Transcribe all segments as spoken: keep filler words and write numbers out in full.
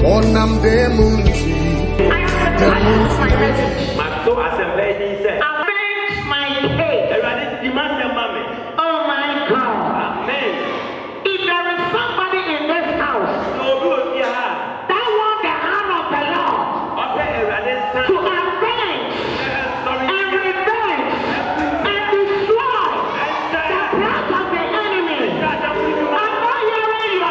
Onam de munti. The munti. Mato assembly said, avenge my case. Oh my God. Amen. If there is somebody in this house that wants the hand of the Lord to avenge and revenge and destroy the plans of the enemy, I'm not hearing your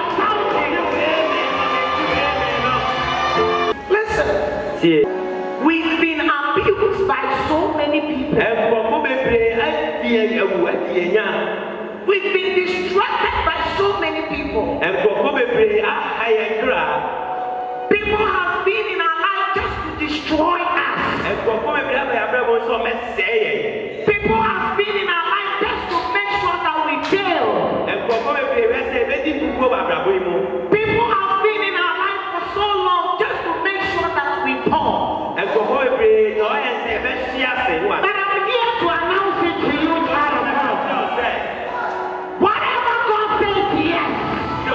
shouting. Listen, See, we've been abused by so many people. We've been distracted by so many people. People have been in our life just to destroy us. People have been in our life just to make sure that we fail. People have been in our life for so long just to make sure that we fall. But I'm here to announce it to you, child of God. Whatever God says yes, no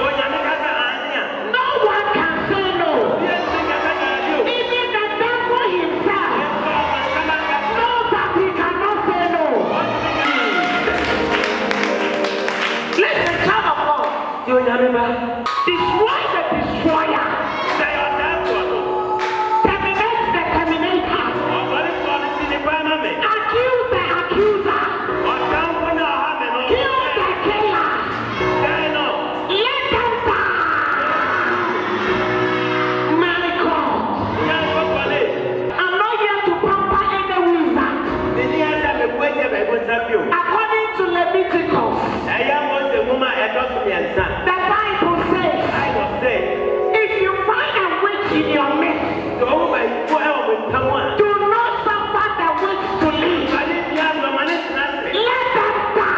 one can say no. Even the devil himself knows that he cannot say no. Listen, child of God. Destroy the destroyer. Terminate the terminator. Accuse the accuser. Kill the killer. Let them die. My God. I'm not here to pamper any wizard. According to Leviticus, the Bible says, if you find a witch in your midst, do not suffer the witch to live. Let them die.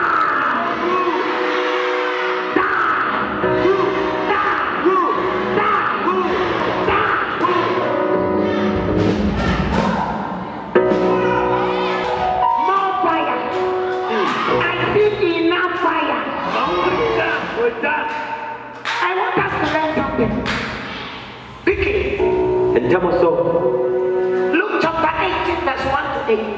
More fire. I see enough fire. I want us to learn something. Quickly. Luke chapter eighteen, verse one to eight.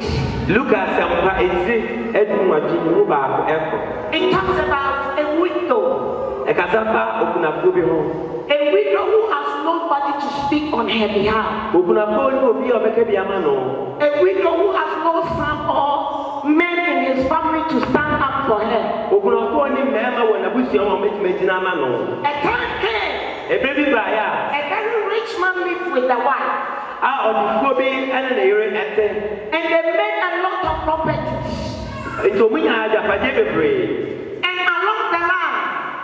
It talks about a widow. A widow who has nobody to speak on her behalf. A widow who has no son or men in his family to stand up for her. A time came. A very rich man lived with the wife. And they made a lot of properties. And along the line,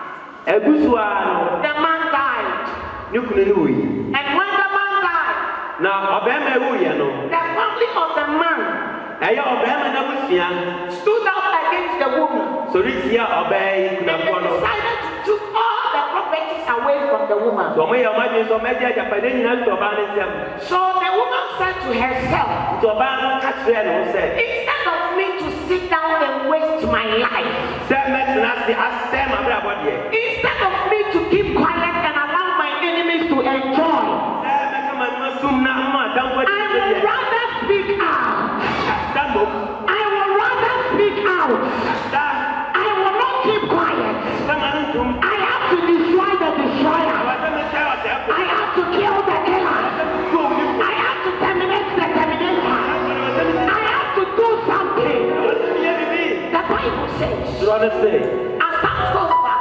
the man died. And when the man died, the family of the man stood up against the woman. And they decided to take all the properties away from the woman. So the woman said to herself, instead of me to sit down and waste my life, instead of me to keep quiet and allow my enemies to enjoy, I would rather speak out. I would rather speak out. I will not keep quiet. I have to destroy the destroyer. I have to kill the killer. I have to terminate the terminator. I have to do something. The Bible says, as time goes by,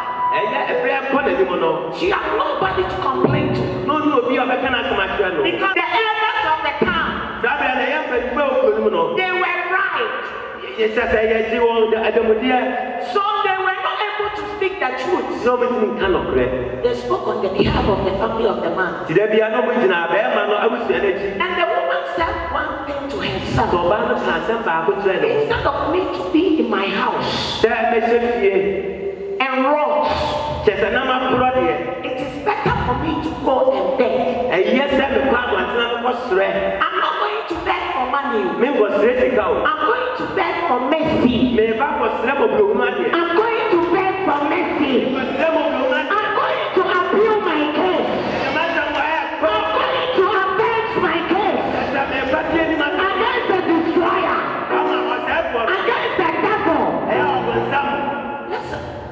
she has nobody to complain to. Because the elders of the town, they were right. So they were not able to speak the truth. They spoke on the behalf of the family of the man. And the woman said one thing to herself. Instead of me to be in my house and rot, it is better for me to go and beg. I'm not going to beg for money. I'm going to beg for mercy. I'm going to beg for mercy. I'm going to appeal my case. I'm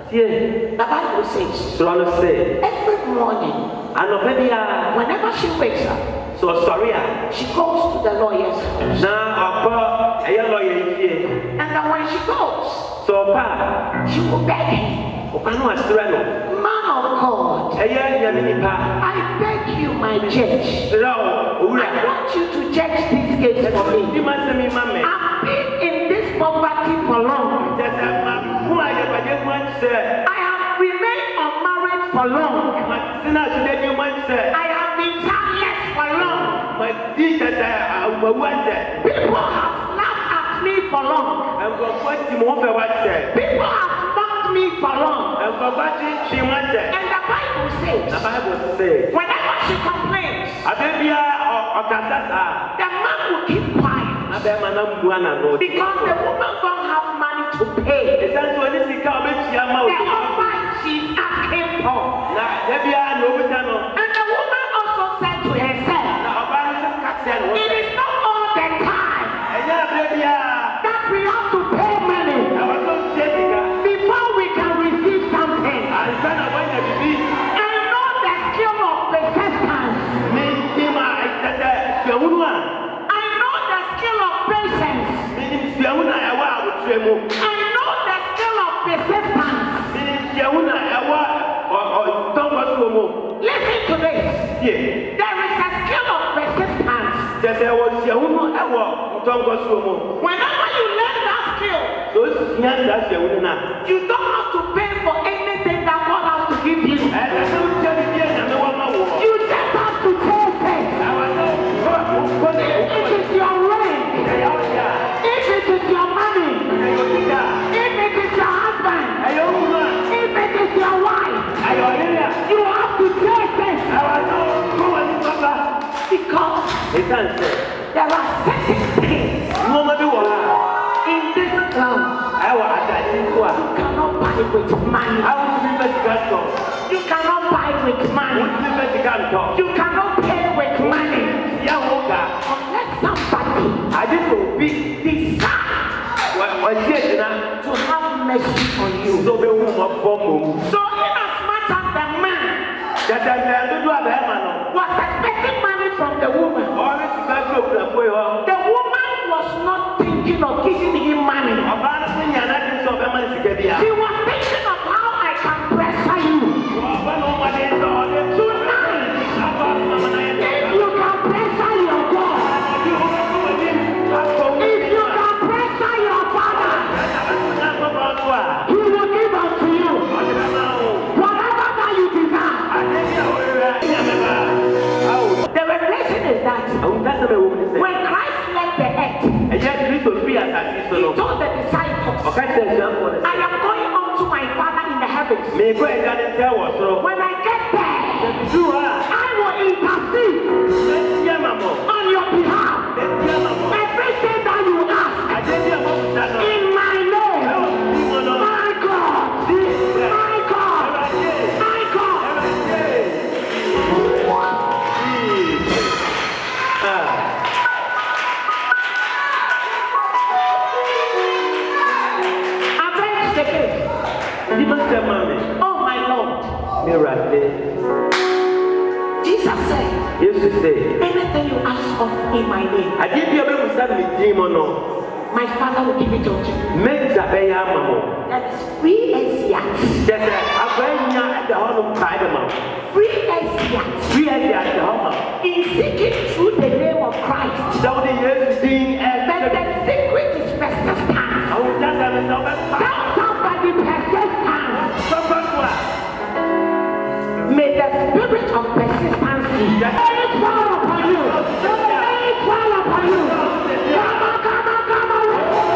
The Bible says Soro no say. every morning, Anope bia. whenever she wakes up, So sorry ah. she goes to the lawyer's house. Na opo eye lawyer ifie. And then when she goes, So pa. she will beg him, Opa no asira no. man of God, Eye nyame nipa. I beg you, my judge, Sira o I owura. want you to judge this case for Di me. ma se mi ma me. I've been in this poverty for long. Jesa ma ku aye baje mu anse. I have remained unmarried for long. Ma sina se de mu anse. I have been childless for long. Ma di jesa awu anse. People have laughed at me for long. En ko ko ti mo fe wa se. People have mocked me for long. En ko ba ti chi wanse. And the Bible The says, Bible say. whenever she complains, Abebia o kasasa. the man will keep quiet. Abema na mbu ana no. Because the woman don't have money to pay. Esan so ni sika obetia ma The o. offer she's asking for. Na debia na obeta no. And the woman also said to herself, Na oba ni se ka se no. it is not all the time Eya abebia. that we have to pay money Na wa so se sika. before we can receive something. Ansa na wa nya bibi. I know the skill of persistence. Mi ti ma itete se wunu a. I know the skill of patience. Mi ni se wunu a wa awutre mu. I know the skill of persistence. Mi ni se wunu a wa o o tongo so mu. Listen to this. Ye. There is a skill of persistence. Jese wo se wunu e wo tongo so mu. Whenever you learn that skill, So sia sa se wunu na. you don't have to pay for anything that God has to give you. Eh na so je bi e na me wa ma wo. You just have to taste it. Na wa so ko ko ni If it is your rent, ya ya. if it is your money, Ayo tika. if it is your husband, Ayo uma. if it is your wife, Ayo ya. you have to taste it. Awa so ko wa ni baba. Because Esan se. there are certain things Mo ma bi wo ha. in this world Awa atati ko a. you cannot buy with money. Awu ni be sika to. You cannot buy with Mo money. ni be sika to. You cannot pay with money. Ya wo ga. Unless somebody Ade so bi decide wa wa je na. to have mercy on you. So be wu mo bo mo. So in as much as the man Jese me do do abe ma no. was expecting money from the woman, Ori sika to kura ko yo. the woman was not thinking of giving him money. Oba na so nya na din so be ma sika bia. She was thinking of how I can pressure you. Oba no ma de so de. Tonight, Aba ma na ye. if you can pressure your God, if you can pressure your father, he will give unto you whatever that you desire. The revelation is that when Christ left the earth, he told the disciples, I am going up to my Father in the heavens. When I get there, I will intercede on your behalf. Everything that you ask in my name, my God, my God, my God. Avenge the case. Oh my Lord. Jesus said, anything you ask of in my name, my Father will give it unto you. That is free as yet. Free as yet. In seeking through the name of Christ. But the secret is persistence. Tell somebody persistence. May the spirit of persistence be. May it fall upon you. May it fall upon you. Come on, come on, come on.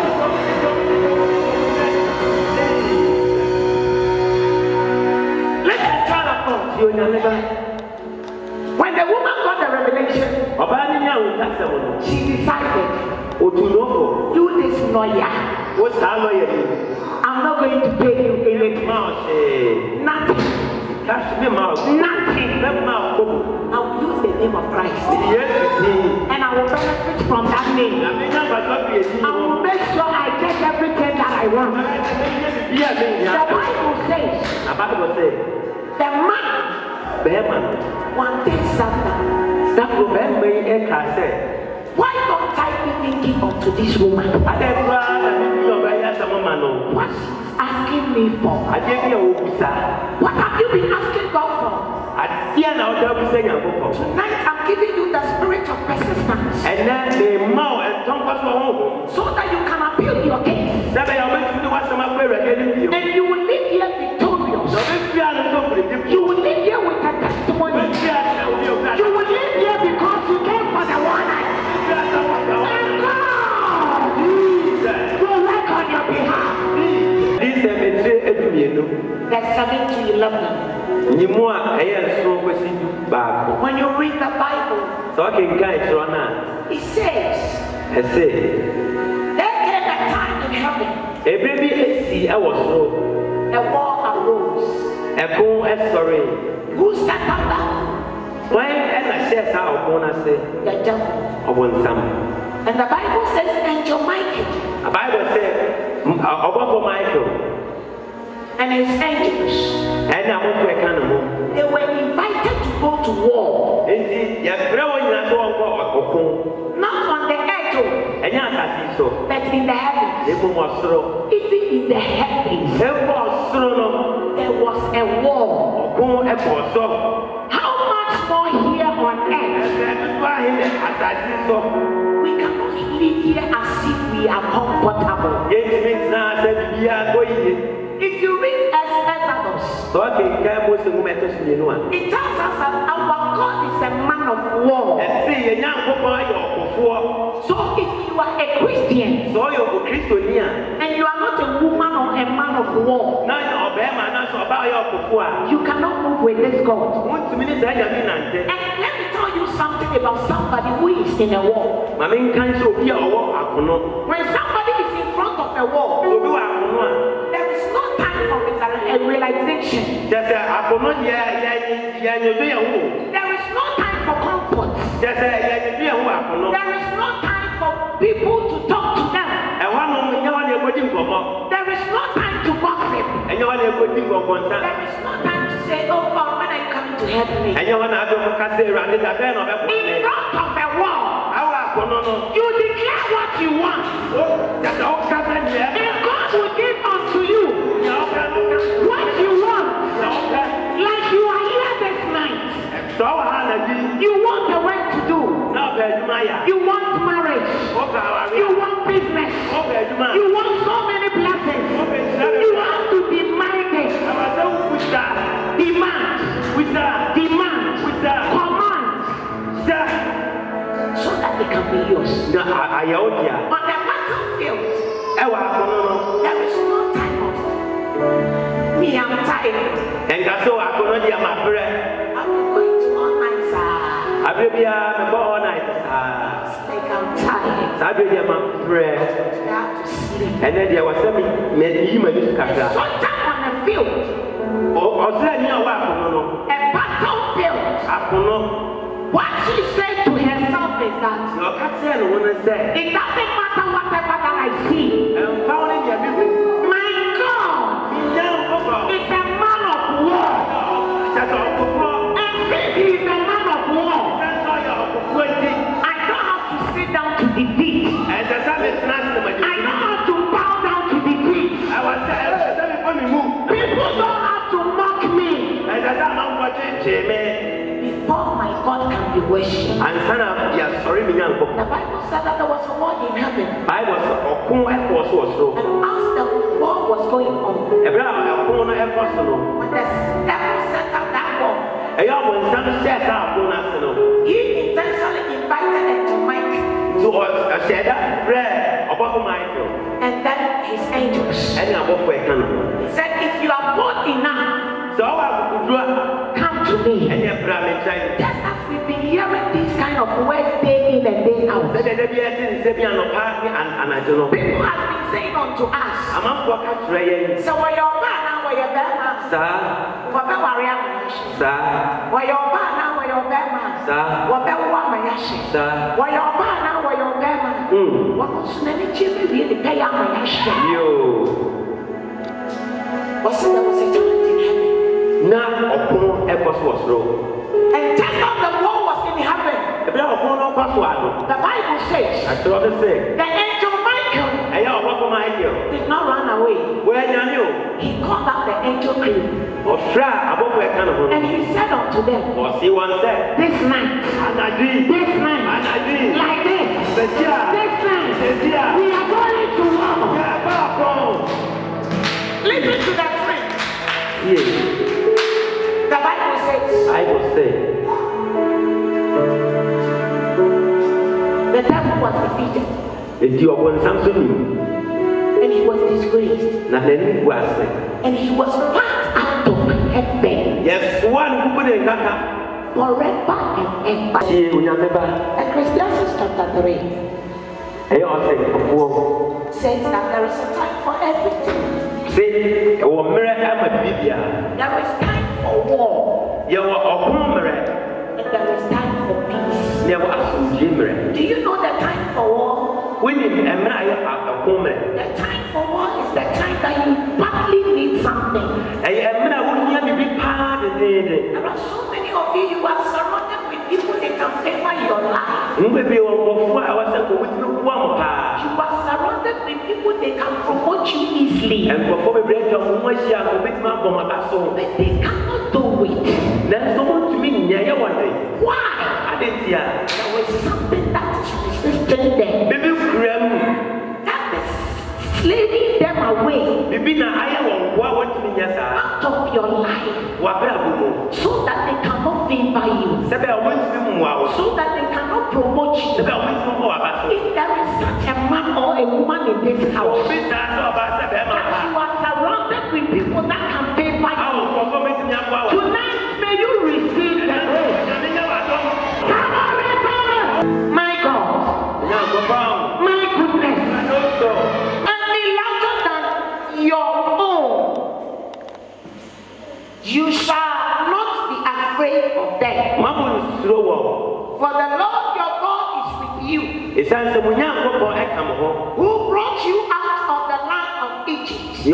Listen, child of God. When the woman got the revelation, she decided, you this lawyer, I'm not going to pay you anything. Nothing. Nothing. I will use the name of Christ. And I will benefit from that name. I will make sure I get everything that I want. The Bible says, The Bible says, the man Beheman, wanted something. that will be made a cassette. Why don't I even give unto this woman I don't know that some woman. what she's asking me for? I gave you a whoopisa. What have you been asking God for? I see an out of saying a book. Tonight I'm giving you the spirit of persistence And then the mouth and tongue was home. so that you can appeal your case. That I always do what some of you. And you will live here victorious. So if you are not so You will live here with a testimony. You will live here because you came for the one night. And God will work on your behalf. This is a betray. Verse seven to eleven. When you read the Bible, So I can guide you on it says, I say, there came a time in heaven, a baby see I was so a war arose. a go a story. Who set up that? When I share how I say, The devil. I want some. And the Bible says, Angel Michael A Bible said, I want for Michael, and his angels, and I want to a kind of they were invited to go to war. Indeed, you're throwing that one, Not on the earth, oh, and yes, so. but in the heavens. They was through. Even in the heavens, There was through. there was a war. Go and for so. How much more here on earth? We cannot live here as if we are comfortable. If you read Exodus, it tells us that our God is a man of war. So if you are a Christian and you are not a woman or a man of war, you cannot move with this God. And let me tell you something about somebody who is in a war. When somebody is in front of a war, there is no time for a realization. There is no time for comfort. There is no time for people to talk to them. There is no time to gossip. There is no time to say, oh God, when are you coming to help me? In front of a wall, you declare what you want. And God will give unto you what you want. Like you are here this night. You want the work to do. You want marriage. You want business. You want so many blessings. You have to demand it. Demand. Demand. Command. So that it can be yours. On the battlefield, there is no time off. Me, I'm tired. And that's all I'm going to do. My friend. I've been going to all night, sir. I will be all night. It's like I'm tired. I will be my friend. I have to sleep. And then there was some many Sometime on the field, Oh, oh, a battlefield. What she said to herself is that it doesn't matter whatever that I see. My God is a man of war. And since he is a man of war, I don't have to sit down to defeat. I don't have to bow down to defeat. People don't have to mock me. Before my God can be worshipped. The Bible said that there was a war in heaven. And as the war was going on, when the devil set up that war, he intentionally invited Angel Michael and then his angels. He said, if you are bold enough, come to me. Just as we've been hearing these kind of words day in and day out. People have been saying unto us, so where your man now, where your bad man, what the warrior, where your man now, where your bad man, what the woman, where your man now, where your bad man, what was many children really pay out my Yo. What's the was wrong. And just as the war was in heaven, The Bible no no the Bible says I told the say. the angel Michael Hey, I want my idea. did not run away. Where you know? He called up the angel crew Or try above where kind of and he said unto them, or see one said. this night, And I did. this night, And I did. like this, The chair. this night, The chair. we are going to war. Yeah, back on. Listen to that dream. Yes. The Bible says I will say. the devil was defeated If you are one something, and he was disgraced nothing was said. and he was packed out of heaven Yes, one who put in Kaka. forever and ever. See, we are never. Ecclesiastes chapter three I also before. says that there is a time for everything. See, our mirror am a Bibia. There is time for war You are a woman. and there is time for peace. Never assume Jimmy. Do you know the time for war? When you am a woman, The time for war is the time that you badly need something. I am not only a big part of it. There are so many of you, you are surrounded with people that can favor your life. Maybe one I was with one part. You are surrounded with people that can promote you easily. And before we break your woman, she has a bit more from a soul. But they cannot do it. Then someone to me, yeah, one day. Why? I didn't hear. There was something that is resisting them. Maybe Graham, That is slaving them away maybe now I am what want me, yes, out of your life what better so that they cannot favor you. Sabe I want to be more. So that they cannot promote you. Sabe I want to more about If there is such a man or a woman in this house, it. That's about that you are surrounded with people that can favor you. I will perform it in your power. Tonight, may you receive the grace. Come on, receive it. My God, my goodness, and be larger than your own. You shall not be afraid of them. For the Lord your God is with you, who brought you out of the land of Egypt.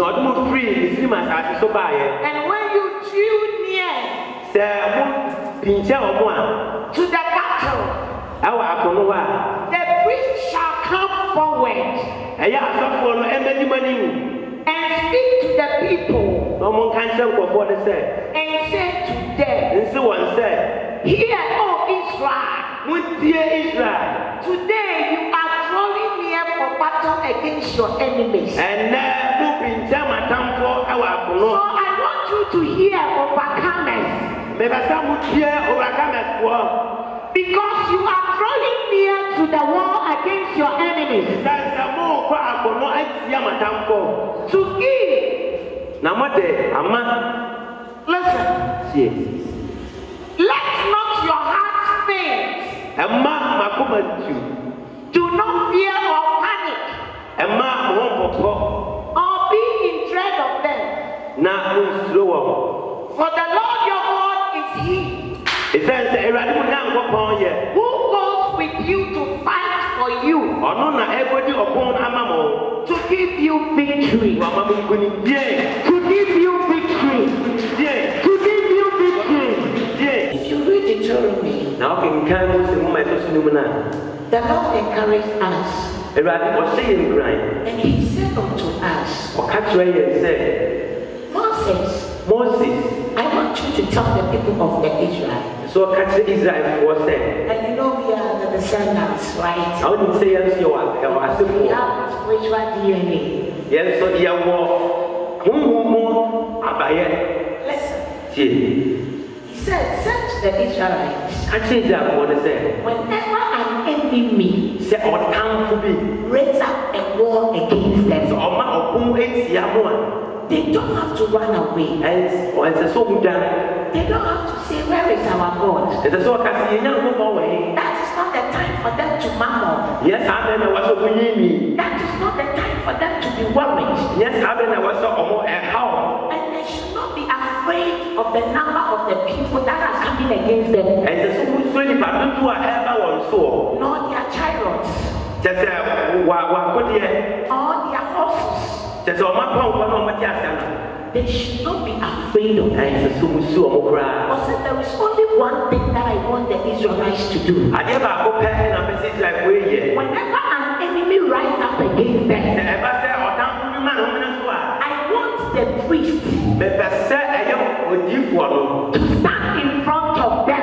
And when you drew near to the battle, the priest shall come forward and speak to the people and say to them, hear, O Israel, today you are drawing near for battle against your enemies. So I want you to hear, overcomers, because you are drawing near to the wall against your enemies, to give. Listen, let not your heart faint. Do not fear or panic or be in dread of them. For the Lord your God is He who goes with you to fight for you, to give you victory, to give you victory, to give you victory. If you read Deuteronomy, the Lord encouraged us, and He said unto us, Moses, Moses, I want you to tell the people of the Israel. so catch Israel was said. And you know we are the descendants, right? I wouldn't say yes, you are. We have spiritual D N A. Yes, so you are more abaye. Listen, See, he said, search the Israelites. catch Israel for the same. Whenever an enemy Say, our town to be. raise up a war against So, them, our own eight Yamuan. they don't have to run away. And it's so good. That They don't have to say, where is our God? it's so catch you know more way. That is not the time for them to murmur. Yes, I mean, I was so me. That is not the time for them to be worried. Yes, I mean, I was so more a how. And they should not be afraid of the number of the people that are coming against them, And the so good story, but don't do a ever one so. nor their chariots, Just uh, what what put here. or their horses. They should not be afraid of that. Or say there is only one thing that I want the Israelites to do. Whenever an enemy rises up against them, I want the priest to stand in front of them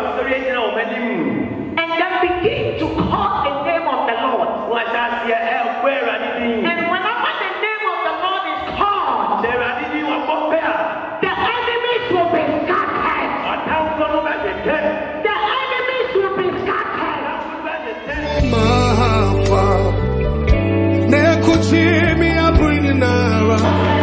and then begin to call the name of the Lord. And whenever the name of the Lord is called, the enemies will be scattered. The enemies will be scattered. Nekuchimi ya bringing around.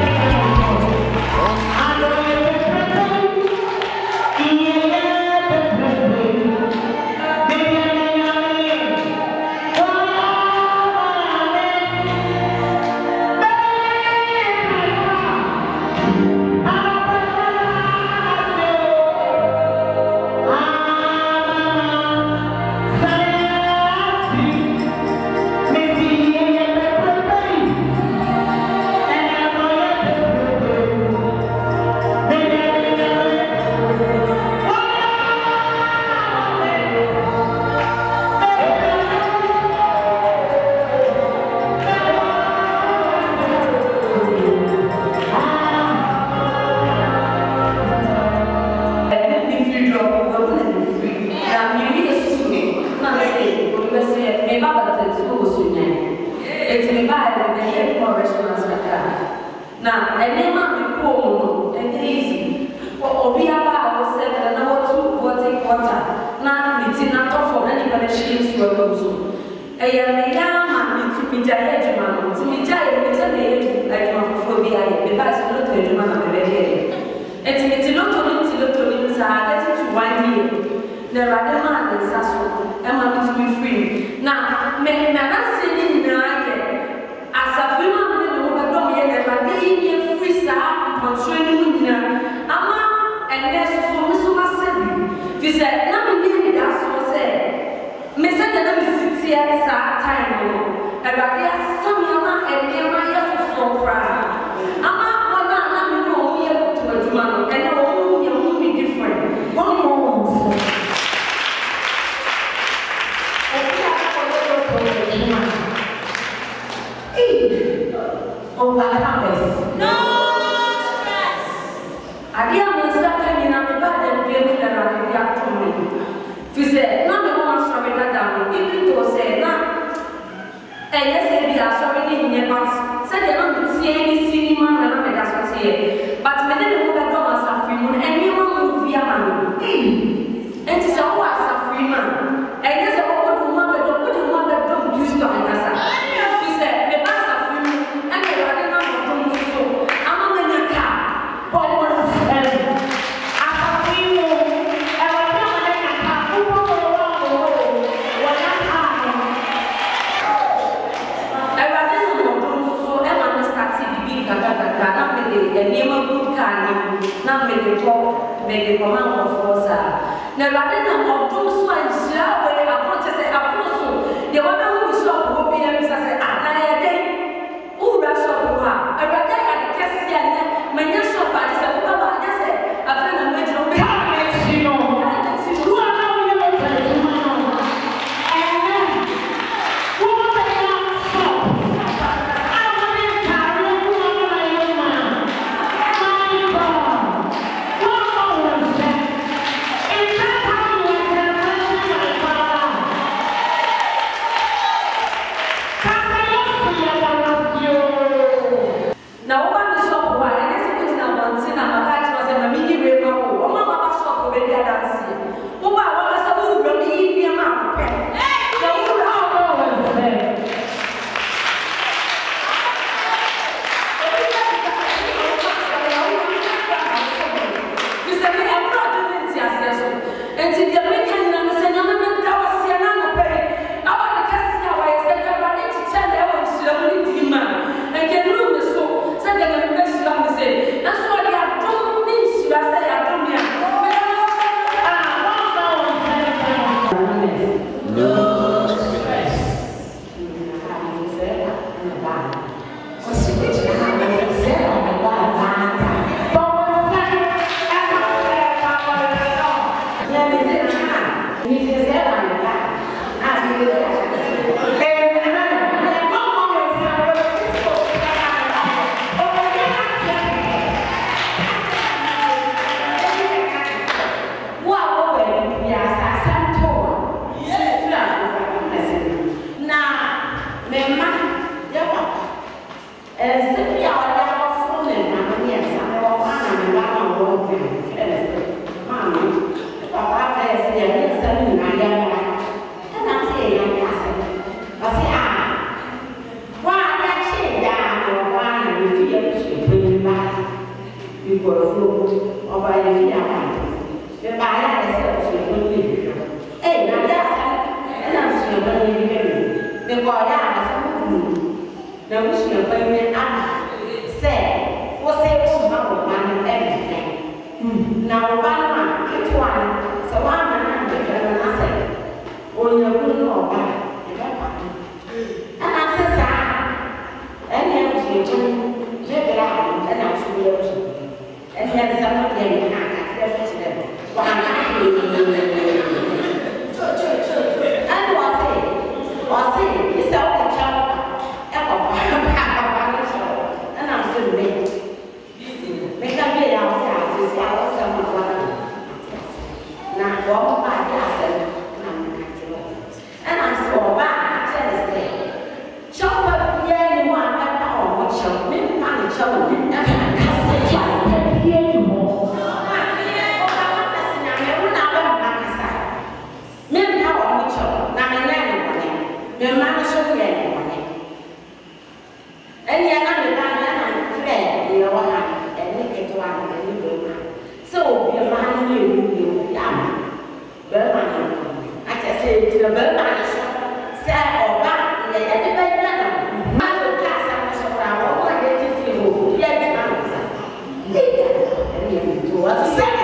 Now, I never recall and easy. Or be about ourselves and our two water water. Now, it's not for anybody she's your bosom. A young man to be giant, to be giant, it's a name like homophobia, the best not to a man of the head. It's not only to look to inside, that's to one year. There are the man and Sasso, and want to be free. Now, may not say in the as a woman. Controlling Ama and there's so much said. He said, Not me, that's what said. Miss Adam sits here at time. And I guess some Yama and Yama for cry. Ama, what not know me to a woman, and oh, you will be different. One more. Oh, what happens? No! I didn't say I'm the bad and gave the react to me. She said, No, no one sorry that down. Even though say, No. And yes, they are sorry in your past. Said they don't see any cinema and I'm a associate. But many of the Thomas are free and you will move via money. And it's a was a free man. And yes, I want to want that don't want that don't use to answer. She said, The best are free and they are the number of so. I'm in a car. Paul the name of good kind, not make the talk, make the command of force. Now, rather than all those who are way, I want to say, Apostle, the one who is up will be able to say, I day, who rush up to her. I rather had the Cassian, my young shop, I said, Papa, I said, I found a major That's what they are doing. I say, I don't work there. Mommy, Papa says, "Yes, I'm in my young man." And I'm saying, "I'm passing." I say, "Ah, why not change that or why you feel to bring you back? You go through or by the fear. The buyer has helped you to live. Hey, now that's and I'm still going to live. The boy has some the wish you bring me up. Say, what's it to man and everything? Now, one man, each one, so one man and different and I say, oh, you don't know about it. And I said, sir, and then she will live it out and I should be able to. And then somebody in the hand, I tell them, why not? And was it, was it, it's all the child, and I'm still there. Make up your outside, you see, I was someone. Now, go by the asset, and I'm so bad, just say, chop up, yeah, you want that power, what shall me, and show me, and I can't say, here you more. The man is so young. And yet, I'm a man and friend, the other hand, and make it one and you go. So, be a man you, you, young. Berman, I just say to the Berman, say, or back, and anybody better. Man will cast out the shower, or get to feel, yet, man. And you do what you say.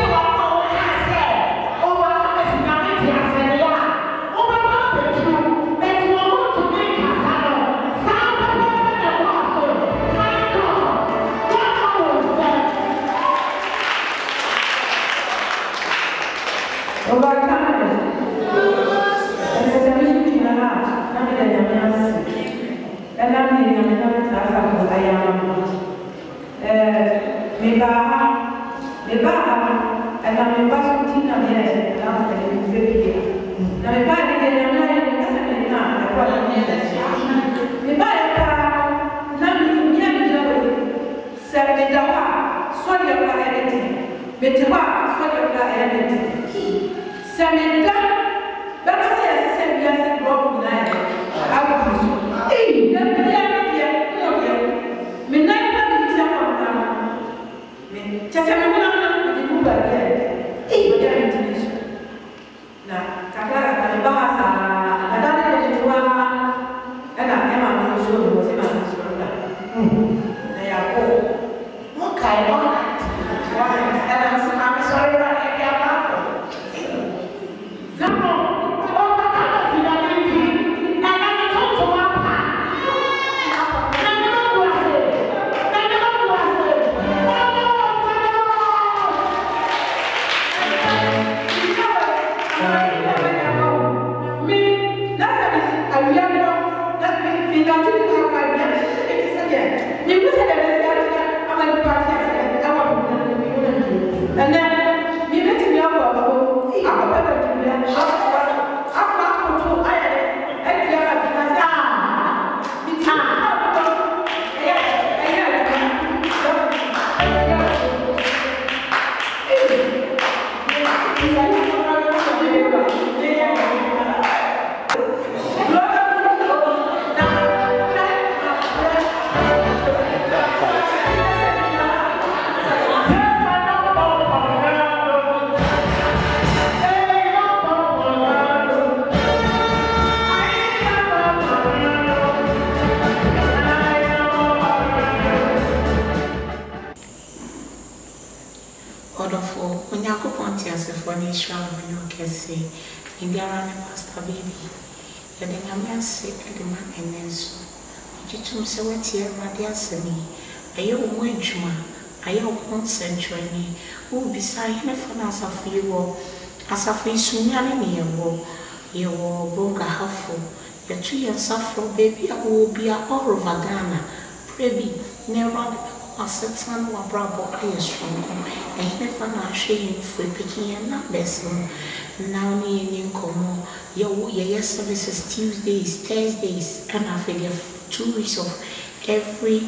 Century, who beside him for us of you, as a free Sunyani near war, you were broke a half your tree and suffer, baby, I will be a all over Ghana. Baby, near round a certain one bravo, I is strong, and if I'm not shame for picking and not best. Now, near Como, your yes services Tuesdays, Thursdays, and I figure two weeks of every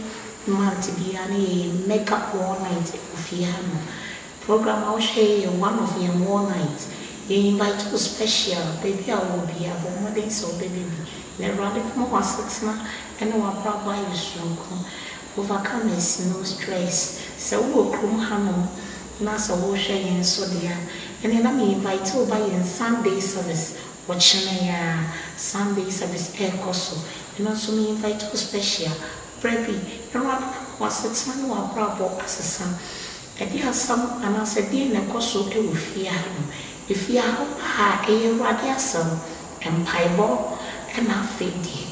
month be any makeup one night of Yano. Program I'll share one of your one nights. You invite to special, baby, I will be a woman, so baby. Never rather come over six and no one probably you strong. Overcome is no stress. So we'll come home. Nasa wo share yen so dia and then me invite you by in Sunday service watching ya Sunday service air coso and also me invite you special preppy and one was it man wa brabo asesa e dia some and I said dia na coso e wo fia if ya ha e rade asem empaibo and afedi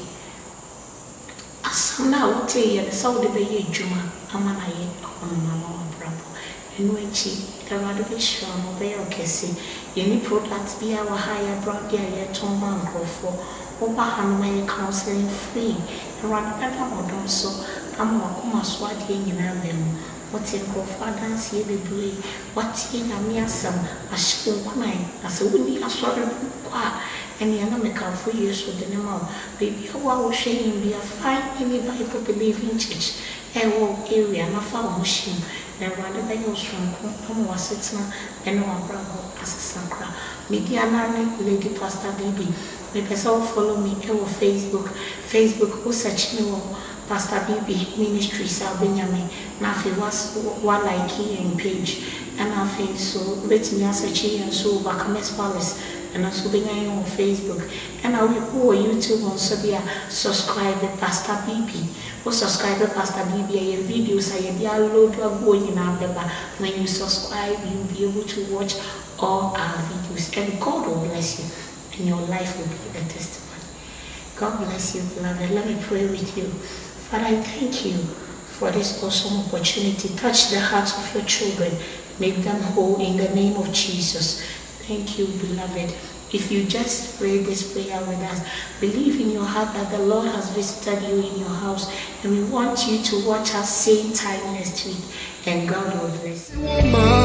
asam na wo te ye so de be ye djuma amana ye on mama brabo Nuichi, the radiation of the Okesi, any products be our higher brand yet to mango for Obaham counseling free, and rather than so, I'm Wakuma Swati in them. What in Grofadans ye be blue, what in a measam, a school crying, as a windy assorted qua, and the enemy come for years with the name of baby. How will shame be a fine any Bible believing church, a whole area, and a farm machine. And rather than your strong, come was sitting and one bravo as a sacra. Media Lady Pastor Baby. May person follow me on Facebook. Facebook, who search me Pastor Baby Ministries, Albania. Now, if was one like in page, and I think so, let me search and so Bakames Palace. And also being on Facebook, and I will go on YouTube also be a subscribe to Pastor B B. Or subscribe to Pastor B B. Your videos I download or go in our paper. When you subscribe, you'll be able to watch all our videos, and God will bless you, and your life will be a testimony. God bless you, beloved. Let me pray with you. Father, I thank you for this awesome opportunity. Touch the hearts of your children, make them whole in the name of Jesus. Thank you, beloved. If you just pray this prayer with us, believe in your heart that the Lord has visited you in your house, and we want you to watch us same time next week, and God will bless you.